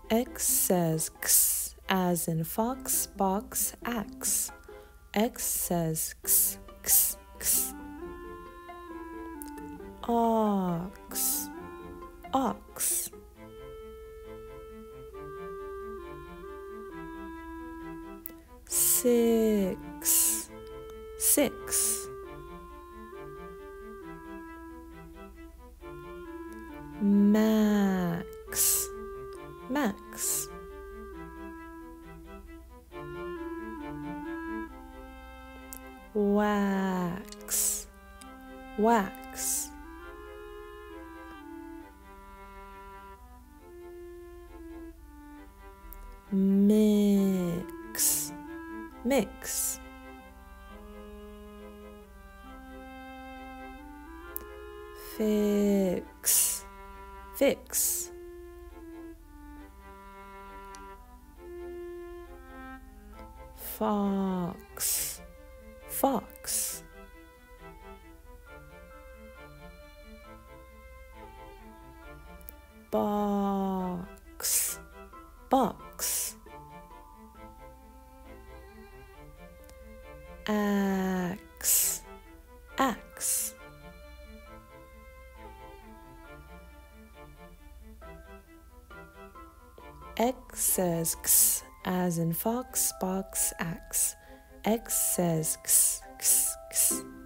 X says X as in fox, box, axe. X says X, X, X. Ox, ox. Six, six. Max, max. Wax, wax. Mix, mix. Fix, fix. Fox, fox. Box, box. Axe, axe. X says X as in fox, box, axe. X says X, X, X.